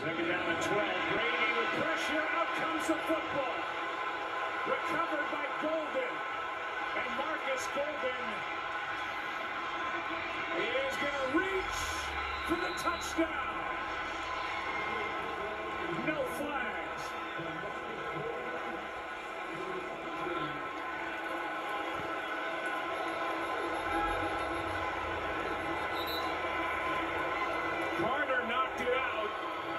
Second down and 12. Brady with pressure. Out comes the football. Recovered by Golden. And Marcus Golden is going to reach for the touchdown. No flags. Carter knocked it out.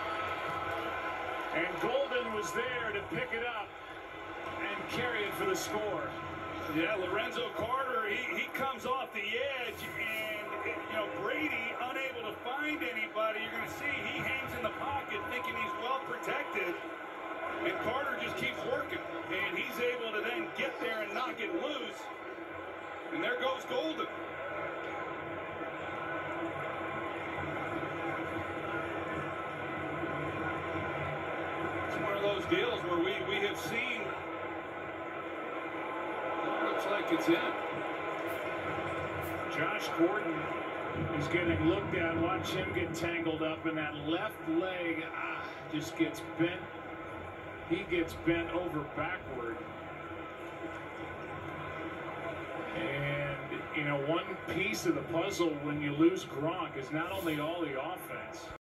And Golden was there to pick it up and carry it for the score. Yeah, Lorenzo Carter, he comes off the edge, and Brady unable to find anybody. You're going to see he hangs in the pocket thinking he's well protected, and Carter just keeps working, and he's able to then get there and knock it loose, and there goes Golden. It's one of those deals where we have seen. Looks like it's in. Josh Gordon is getting looked at. Watch him get tangled up in that left leg. Just gets bent. He gets bent over backward. And, one piece of the puzzle when you lose Gronk is not only all the offense,